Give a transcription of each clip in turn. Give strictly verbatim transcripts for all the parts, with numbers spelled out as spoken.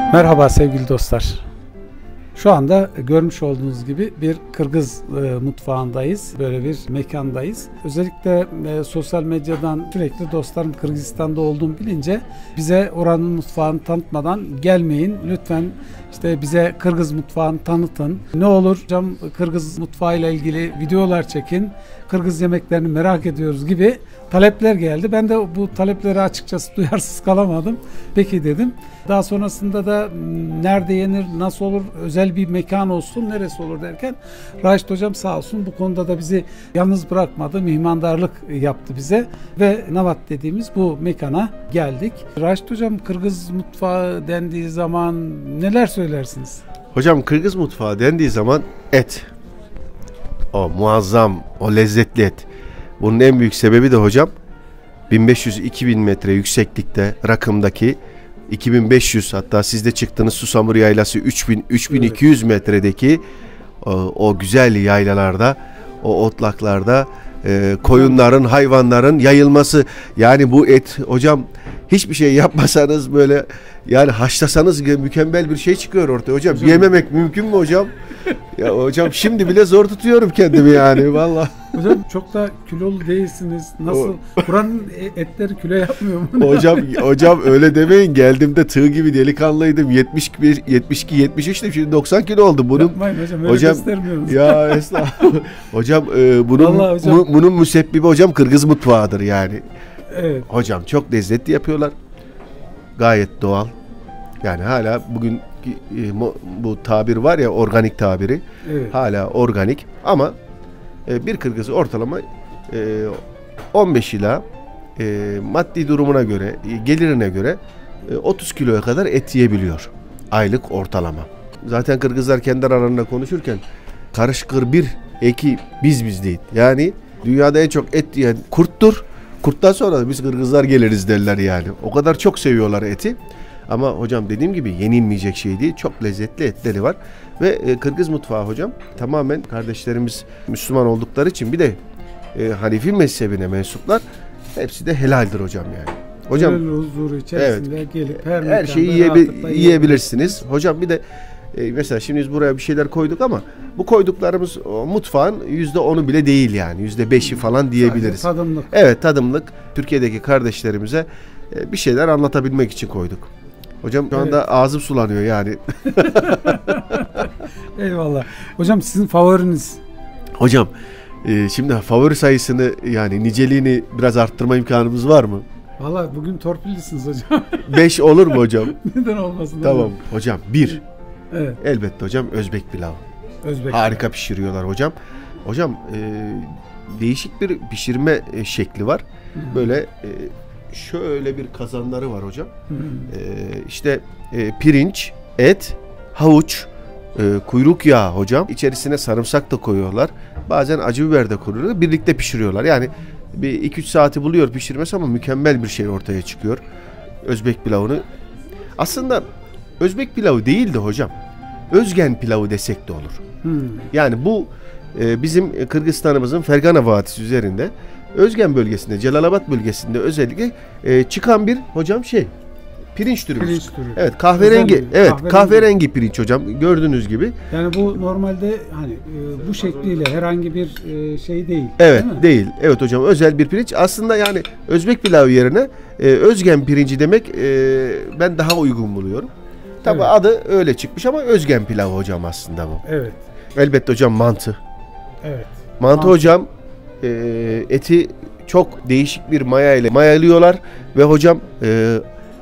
Merhaba sevgili dostlar. Şu anda görmüş olduğunuz gibi bir Kırgız e, mutfağındayız. Böyle bir mekandayız. Özellikle e, sosyal medyadan sürekli dostlarım Kırgızistan'da olduğumu bilince bize oranın mutfağını tanıtmadan gelmeyin. Lütfen işte bize Kırgız mutfağını tanıtın. Ne olur hocam Kırgız mutfağıyla ilgili videolar çekin. Kırgız yemeklerini merak ediyoruz gibi talepler geldi. Ben de bu talepleri açıkçası duyarsız kalamadım. Peki dedim. Daha sonrasında da nerede yenir, nasıl olur, özel bir mekan olsun, neresi olur derken Raşit hocam sağ olsun bu konuda da bizi yalnız bırakmadı. Mihmandarlık yaptı bize ve Navat dediğimiz bu mekana geldik. Raşit hocam Kırgız mutfağı dendiği zaman neler söylersiniz? Hocam Kırgız mutfağı dendiği zaman et. O muazzam, o lezzetli et. Bunun en büyük sebebi de hocam bin beş yüz iki bin metre yükseklikte rakımdaki iki bin beş yüz, hatta siz de çıktığınız Susamur Yaylası üç bin üç bin iki yüz metredeki o, o güzel yaylalarda, o otlaklarda e, koyunların, hayvanların yayılması. Yani bu et hocam hiçbir şey yapmasanız böyle yani haşlasanız mükemmel bir şey çıkıyor ortaya hocam. hocam. Yememek mümkün mü hocam? Ya hocam şimdi bile zor tutuyorum kendimi yani vallahi. Hocam çok da kilolu değilsiniz. Nasıl? Buranın etleri kilo yapmıyor mu? Hocam hocam öyle demeyin. Geldiğimde tığ gibi delikanlıydım. yetmiş bir, yetmiş iki, yetmiş üç'tüm. Şimdi doksan kilo oldum. Bunun yapmayın hocam. Öyle hocam, göstermiyoruz. Ya estağfurullah. Hocam e, bunun hocam. Bu, bunun müsebbibi hocam Kırgız mutfağıdır yani. Evet. Hocam çok lezzetli yapıyorlar. Gayet doğal. Yani hala bugün bu tabir var ya, organik tabiri. Evet. Hala organik ama bir Kırgız'ı ortalama on beş ila maddi durumuna göre, gelirine göre otuz kiloya kadar et yiyebiliyor. Aylık ortalama. Zaten Kırgızlar kendi aralarında konuşurken karışıkır bir eki biz biz değil. Yani dünyada en çok et yiyen kurttur. Kurttan sonra da biz Kırgızlar geliriz derler yani. O kadar çok seviyorlar eti. Ama hocam dediğim gibi yenilmeyecek şey değil. Çok lezzetli etleri var. Ve e, Kırgız mutfağı hocam tamamen kardeşlerimiz Müslüman oldukları için bir de e, Hanefi mezhebine mensuplar. Hepsi de helaldir hocam yani. Hocam helal huzuru içerisinde evet, gelip her, her şeyi yiyebi- yiyebilirsiniz. Hocam bir de e, mesela şimdi biz buraya bir şeyler koyduk ama bu koyduklarımız o, mutfağın yüzde onu bile değil yani. yüzde beşi falan diyebiliriz. Sadece tadımlık. Evet, tadımlık. Türkiye'deki kardeşlerimize e, bir şeyler anlatabilmek için koyduk. Hocam şu anda evet, ağzım sulanıyor yani. Eyvallah. Hocam sizin favoriniz? Hocam e, şimdi favori sayısını yani niceliğini biraz arttırma imkanımız var mı? Vallahi bugün torpillisiniz hocam. Beş olur mu hocam? Neden olmasın? Tamam hocam. hocam bir. Evet. Elbette hocam Özbek pilavı. Özbek Harika pilavı pişiriyorlar hocam. Hocam e, değişik bir pişirme e, şekli var. Hı-hı. Böyle e, şöyle bir kazanları var hocam. Ee, işte e, pirinç, et, havuç, e, kuyruk yağı hocam. İçerisine sarımsak da koyuyorlar. Bazen acı biber de koyuyorlar. Birlikte pişiriyorlar. Yani bir iki üç saati buluyor pişirmesi ama mükemmel bir şey ortaya çıkıyor. Özbek pilavını. Aslında Özbek pilavı değil de hocam Özgen pilavı desek de olur. Hmm. Yani bu e, bizim Kırgızistan'ımızın Fergana Vadisi üzerinde Özgen bölgesinde, Celalabad bölgesinde özellikle e, çıkan bir hocam şey pirinç türü. Pirinç türü. Evet, kahverengi. Özel, evet, kahverengi. kahverengi pirinç hocam gördüğünüz gibi. Yani bu normalde hani e, bu şekliyle herhangi bir e, şey değil. Evet, değil, değil. Evet hocam, özel bir pirinç. Aslında yani Özbek pilavı yerine e, Özgen pirinci demek e, ben daha uygun buluyorum. Tabii evet, adı öyle çıkmış ama Özgen pilavı hocam aslında bu. Evet. Elbette hocam mantı. Evet. Mantı, mantı. hocam e, eti çok değişik bir maya ile mayalıyorlar ve hocam e,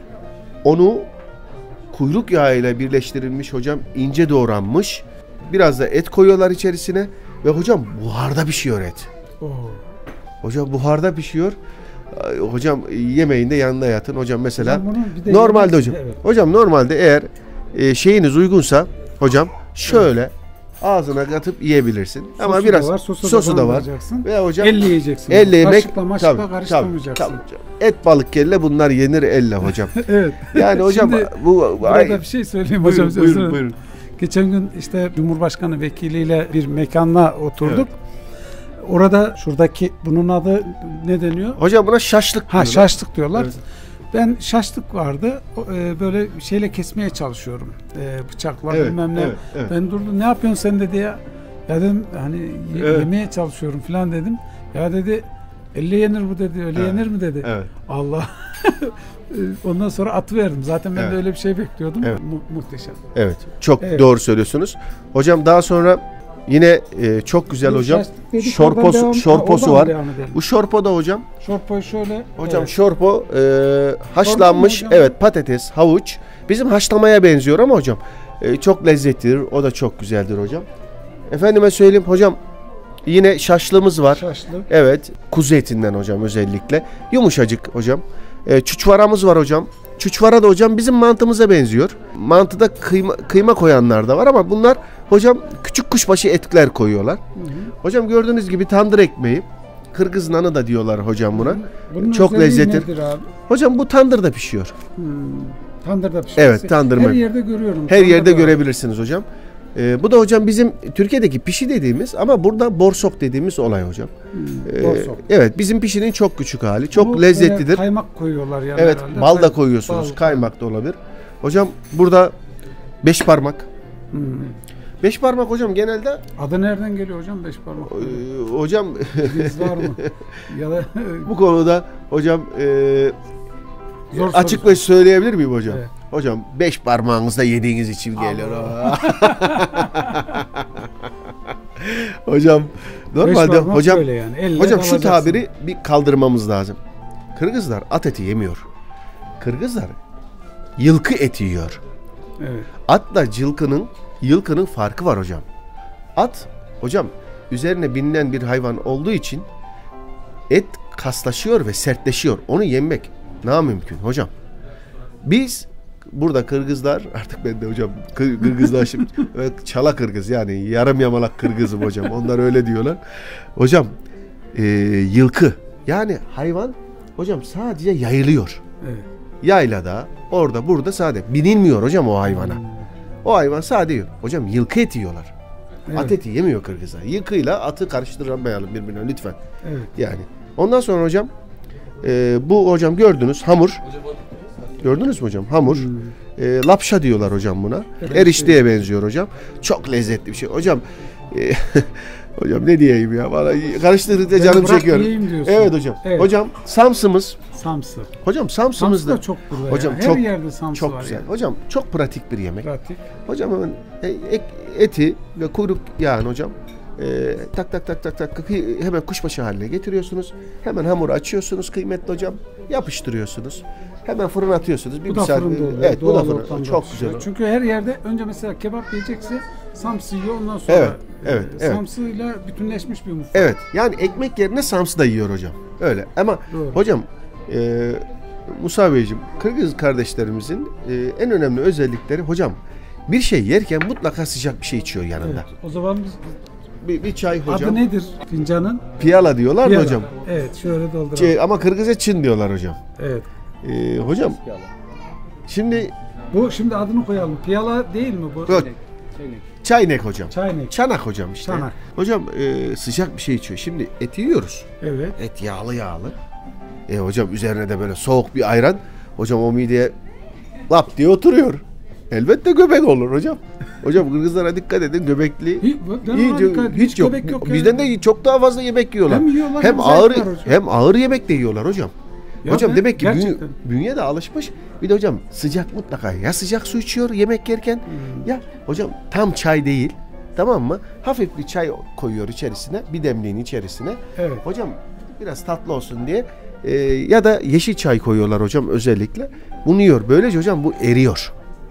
onu kuyruk yağı ile birleştirilmiş hocam, ince doğranmış. Biraz da et koyuyorlar içerisine ve hocam buharda pişiyor et. Oo. Hocam buharda pişiyor. Hocam yemeğinde yanında yatın. Hocam mesela hocam normalde hocam. Evet. Hocam normalde eğer e, şeyiniz uygunsa hocam şöyle evet, ağzına katıp yiyebilirsin. Sosu Ama biraz da var, sosu, sosu da var. Ve hocam elle yiyeceksin. Elle yemek. Kaşıkla maşıkla karıştırmayacaksın. Tabii, tabii. Et, balık, kelle bunlar yenir elle hocam. Evet. Yani hocam Şimdi, bu burada ay, bir şey söyleyeyim buyurun, hocam. Buyurun, buyurun. Geçen gün işte Cumhurbaşkanı vekiliyle bir mekanla oturduk. Evet. Orada şuradaki bunun adı ne deniyor? Hocam buna şaşlık Ha, şaşlık diyorlar. Evet. Ben şaşlık vardı. O, e, böyle şeyle kesmeye çalışıyorum. E, bıçakla Evet, bilmem ne. evet, evet. Ben durdum. Ne yapıyorsun sen dedi ya. Ya dedim hani y- Evet. yemeye çalışıyorum falan dedim. Ya dedi elle yenir bu dedi. Öyle Evet, yenir mi dedi. evet. Allah. Ondan sonra atıverdim. Zaten ben Evet. de öyle bir şey bekliyordum. Evet. Mu- muhteşem. Evet. Çok Evet. doğru söylüyorsunuz. Hocam daha sonra yine e, çok güzel Bu hocam. şaşlık dedik, oradan Şorposu, devam- şorposu oradan var. devam edelim. Bu şorpo da hocam. Şorpoyu şöyle. Hocam evet. şorpo e, haşlanmış. hocam? Evet, patates, havuç. Bizim haşlamaya benziyor ama hocam e, çok lezzetlidir. O da çok güzeldir hocam. Efendime söyleyeyim hocam, yine şaşlığımız var. Şaşlık. Evet, kuzu etinden hocam özellikle. Yumuşacık hocam. E, çuçvaramız var hocam. Çuçvara da hocam bizim mantımıza benziyor. Mantıda kıyma, kıyma koyanlar da var ama bunlar hocam küçük kuşbaşı etler koyuyorlar. Hı hı. Hocam gördüğünüz gibi tandır ekmeği. Kırgız nanı da diyorlar hocam buna. Bunun Çok özelliği lezzetli. nedir abi? Hocam bu tandırda pişiyor. Hmm. Tandırda pişmesi. Evet, tandırma. Her yerde görüyorum. Her yerde Tandırda var. görebilirsiniz hocam. Ee, bu da hocam bizim Türkiye'deki pişi dediğimiz ama burada borsok dediğimiz olay hocam. Hmm, Ee, borsok. evet, bizim pişinin çok küçük hali. Çok Bu lezzetlidir. böyle Kaymak koyuyorlar yani. Evet, herhalde. bal da Kay- koyuyorsunuz. bal. Kaymak da olabilir. Hocam burada beş parmak. Hmm. Beş parmak hocam genelde Adı nereden geliyor hocam beş parmak? e, hocam Biz var mı? Ya da bu konuda hocam e, Zor açık soru. ve söyleyebilir miyim hocam? Evet. Hocam beş parmağınızda yediğiniz için geliyor. Hocam Beş normalde parmak hocam böyle yani. Elle hocam şu alacaksın. tabiri bir kaldırmamız lazım. Kırgızlar at eti yemiyor. Kırgızlar yılkı eti yiyor. Evet. Atla cılkının, yılkının farkı var hocam. At hocam üzerine binilen bir hayvan olduğu için et kaslaşıyor ve sertleşiyor. Onu yemek namümkün hocam. Biz burada Kırgızlar, artık ben de hocam Kır- Kırgızlaşım, evet, çala Kırgız yani yarım yamalak Kırgızım hocam. Onlar öyle diyorlar. Hocam e, yılkı yani hayvan hocam sadece yayılıyor. Evet. Yaylada, orada, burada sadece binilmiyor hocam o hayvana. O hayvan sadece yiyor. Hocam yılkı eti yiyorlar. Evet. At eti yemiyor Kırgızlar. Yılkıyla atı karıştırmayalım birbirine lütfen. Evet. Yani. Ondan sonra hocam e, bu hocam gördünüz hamur. Gördünüz mü hocam? Hamur. Hmm. E, lapşa diyorlar hocam buna. Evet. Erişteye benziyor hocam. Çok lezzetli bir şey. Hocam e, hocam ne diyeyim ya? Vallahi karıştırdıkça Beni canım bırak çekiyor. yiyeyim diyorsun. Evet hocam. Evet. Hocam samsımız. Samsı. Hocam Samsı samsımız da da çok burada hocam ya. Her çok yerde samsı çok var güzel. yani. Hocam çok pratik bir yemek. Pratik. Hocam hemen e, ek- eti ve kuyruk yağını hocam e, tak tak tak tak tak kı- hemen kuşbaşı haline getiriyorsunuz. Hemen hamuru açıyorsunuz kıymetli hocam. Yapıştırıyorsunuz. Hemen fırına atıyorsunuz. Bir Bu da misal- fırında oluyor. Evet, bu da Doğal fırında. ortamda Çok pişiyor. güzel. Çünkü her yerde önce mesela kebap yiyecekse samsı yiyor ondan sonra Evet, evet, e, evet. samsıyla bütünleşmiş bir mutfak. Evet. Yani ekmek yerine samsı da yiyor hocam. Öyle. Ama Doğru. hocam e, Musa Beyciğim, Kırgız kardeşlerimizin e, en önemli özellikleri hocam bir şey yerken mutlaka sıcak bir şey içiyor yanında. Evet. O zaman biz, Bir, bir çay hocam. adı nedir fincanın? Piyala diyorlar Piyala. da hocam. Evet, şöyle dolduralım. Şey, ama Kırgızca Çin diyorlar hocam. Evet. Ee, hocam şimdi Bu şimdi adını koyalım. Piyala değil mi bu? Yok. çaynek hocam. Çaynek. Çanak hocam işte. Çanak. Hocam e, sıcak bir şey içiyor. Şimdi eti yiyoruz. Evet. Et yağlı yağlı. E hocam üzerine de böyle soğuk bir ayran. Hocam o mideye lap diye oturuyor. Elbette göbek olur hocam. Hocam Kırgızlara dikkat edin, göbekli Hiç, ben hiç, ona dikkat- hiç, hiç yok. göbek yok Bizden yani. de çok daha fazla yemek yiyorlar. Hem yiyorlar, hem hem ağır zevk var hocam. hem ağır yemek de yiyorlar hocam. Ya hocam ben demek ki bünye, gerçekten- bünye de alışmış. Bir de hocam sıcak mutlaka ya sıcak su içiyor yemek yerken Hmm. ya hocam tam çay değil. Tamam mı? Hafif bir çay koyuyor içerisine, bir demliğin içerisine. Evet. Hocam biraz tatlı olsun diye e, ya da yeşil çay koyuyorlar hocam özellikle. Bunu yiyor. Böylece hocam bu eriyor.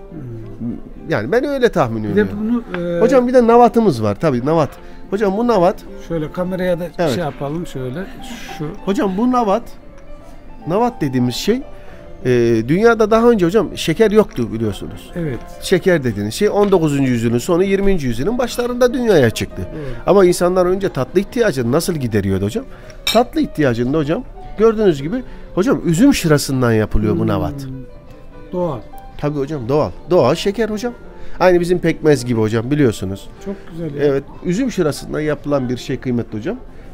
Yani ben öyle tahmin Bir de ediyorum. bunu e, Hocam bir de navatımız var. Tabii navat. Hocam bu navat. şöyle kameraya da Evet. şey yapalım şöyle. Şu Hocam bu navat. Navat dediğimiz şey e, dünyada daha önce hocam şeker yoktu biliyorsunuz. evet. Şeker dediğiniz şey on dokuzuncu yüzyılın sonu yirminci yüzyılın başlarında dünyaya çıktı. Evet. Ama insanlar önce tatlı ihtiyacını nasıl gideriyordu hocam? Tatlı ihtiyacını da hocam gördüğünüz gibi hocam üzüm şırasından yapılıyor bu navat. Hmm, Doğal. Tabii hocam doğal. Doğal şeker hocam. Aynı bizim pekmez gibi hocam biliyorsunuz. Çok güzel. Ya. Evet üzüm şırasından yapılan bir şey kıymetli hocam.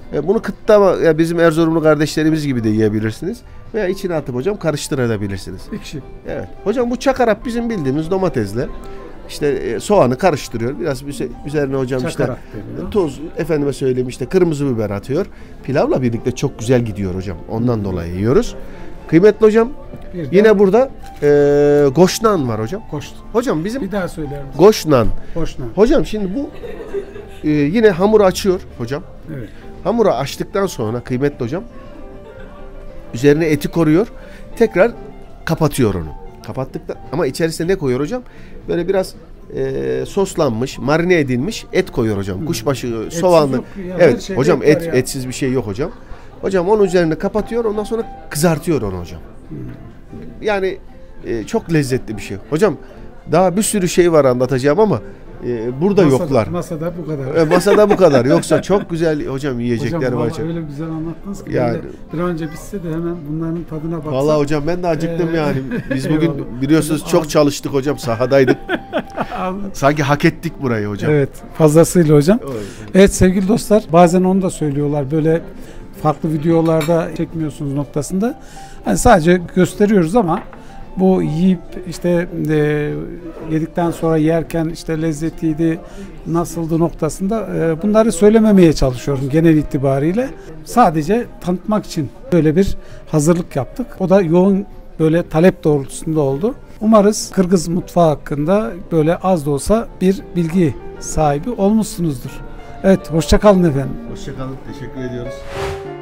E, bunu kıtlama, ya bizim Erzurumlu kardeşlerimiz gibi de yiyebilirsiniz. Veya içine atıp hocam karıştırabilirsiniz. Ekşi. Evet. Hocam bu çakarap bizim bildiğimiz domatesle işte e, soğanı karıştırıyor. Biraz üzerine hocam Çakarak işte deniyor. tuz, efendime söyleyeyim işte kırmızı biber atıyor. Pilavla birlikte çok güzel gidiyor hocam. Ondan dolayı yiyoruz. Kıymetli hocam, Bir de yine burada e, goşnan var hocam. koştu. Hocam bizim Bir daha söyler misin? goşnan. Koşna. Hocam şimdi bu e, yine hamuru açıyor hocam. Evet. Hamuru açtıktan sonra kıymetli hocam üzerine eti koruyor. Tekrar kapatıyor onu. Kapattıktan ama içerisine ne koyuyor hocam? Böyle biraz e, soslanmış, marine edilmiş et koyuyor hocam. Kuşbaşı, soğanlı. yok ya, her Evet şeyde hocam et var et ya. etsiz bir şey yok hocam. Hocam onun üzerine kapatıyor. Ondan sonra kızartıyor onu hocam. Yani e, çok lezzetli bir şey. Hocam daha bir sürü şey var anlatacağım ama e, burada Masada- yoklar. Masada bu kadar. E, masada bu kadar. Yoksa çok güzel hocam yiyecekler Hocam var. vallahi öyle güzel anlattınız ki Yani- yani, bir an önce bitse de hemen bunların tadına baksak. Vallahi hocam ben de acıktım Ee, yani. Biz bugün eyvallah. biliyorsunuz Hocam, çok ağzı- çalıştık hocam. Sahadaydık. Sanki hak ettik burayı hocam. Evet, fazlasıyla hocam. Evet. Evet sevgili dostlar, bazen onu da söylüyorlar böyle farklı videolarda çekmiyorsunuz noktasında. Hani sadece gösteriyoruz ama bu yiyip işte e, yedikten sonra yerken işte lezzetiydi, nasıldı noktasında e, bunları söylememeye çalışıyorum genel itibariyle. Sadece tanıtmak için böyle bir hazırlık yaptık. O da yoğun böyle talep doğrultusunda oldu. Umarız Kırgız mutfağı hakkında böyle az da olsa bir bilgi sahibi olmuşsunuzdur. Evet, hoşça kalın efendim. Hoşçakalın. Teşekkür ediyoruz.